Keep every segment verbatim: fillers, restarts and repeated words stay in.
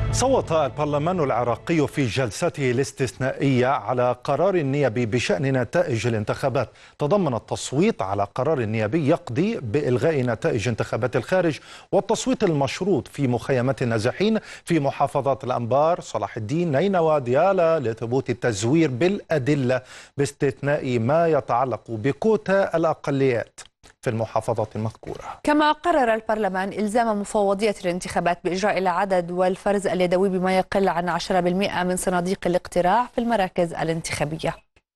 صوت البرلمان العراقي في جلسته الاستثنائية على قرار نيابي بشأن نتائج الانتخابات. تضمن التصويت على قرار نيابي يقضي بإلغاء نتائج انتخابات الخارج والتصويت المشروط في مخيمات النازحين في محافظات الأنبار، صلاح الدين، نينوى، ديالى لثبوت التزوير بالأدلة باستثناء ما يتعلق بكوتا الأقليات في المحافظات المذكورة. كما قرر البرلمان إلزام مفوضية الانتخابات بإجراء العدد والفرز اليدوي بما يقل عن عشرة بالمئة من صناديق الاقتراع في المراكز الانتخابية.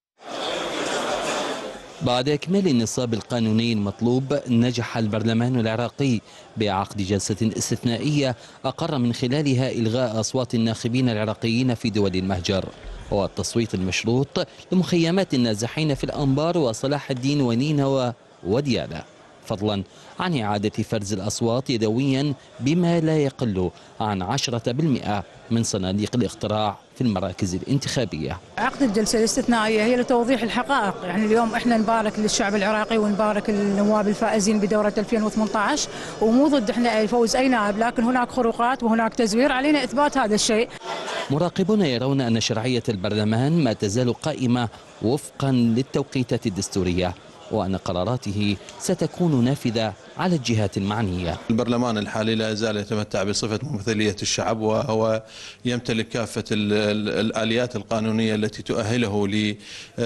بعد إكمال النصاب القانوني المطلوب، نجح البرلمان العراقي بعقد جلسة استثنائية أقر من خلالها إلغاء أصوات الناخبين العراقيين في دول المهجر والتصويت المشروط لمخيمات النازحين في الأنبار وصلاح الدين ونينوى وديالى، فضلا عن إعادة فرز الأصوات يدويا بما لا يقل عن عشرة بالمئة من صناديق الاقتراع في المراكز الانتخابية. عقد الجلسة الاستثنائية هي لتوضيح الحقائق، يعني اليوم احنا نبارك للشعب العراقي ونبارك النواب الفائزين بدورة ألفين وثمانية عشر، ومو ضد احنا فوز أي نائب، لكن هناك خروقات وهناك تزوير، علينا إثبات هذا الشيء. مراقبون يرون أن شرعية البرلمان ما تزال قائمة وفقا للتوقيتات الدستورية، وأن قراراته ستكون نافذة على الجهات المعنية. البرلمان الحالي لا يزال يتمتع بصفة ممثلية الشعب، وهو يمتلك كافة الآليات القانونية التي تؤهله ل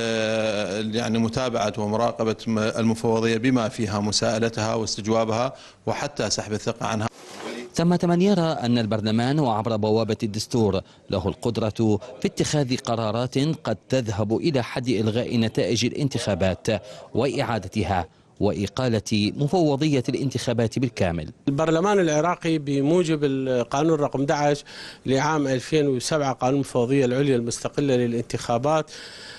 يعني متابعة ومراقبة المفوضية بما فيها مساءلتها واستجوابها وحتى سحب الثقة عنها. ثمة من يرى أن البرلمان وعبر بوابة الدستور له القدرة في اتخاذ قرارات قد تذهب إلى حد إلغاء نتائج الانتخابات وإعادتها وإقالة مفوضية الانتخابات بالكامل. البرلمان العراقي بموجب القانون رقم أحد عشر لعام ألفين وسبعة، قانون المفوضية العليا المستقلة للانتخابات،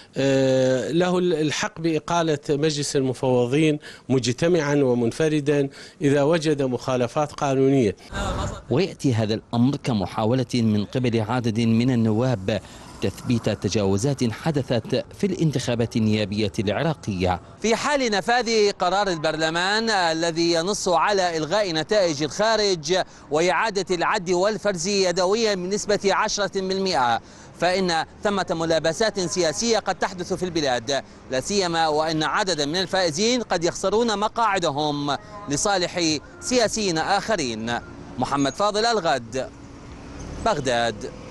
له الحق بإقالة مجلس المفوضين مجتمعا ومنفردا إذا وجد مخالفات قانونية. ويأتي هذا الأمر كمحاولة من قبل عدد من النواب تثبيت تجاوزات حدثت في الانتخابات النيابية العراقية. في حال نفاذ قرار البرلمان الذي ينص على إلغاء نتائج الخارج وإعادة العد والفرز يدويا بنسبة عشرة بالمئة، فإن ثمة ملابسات سياسية قد تحدث في البلاد، لا سيما وأن عددا من الفائزين قد يخسرون مقاعدهم لصالح سياسيين آخرين. محمد فاضل، الغد، بغداد.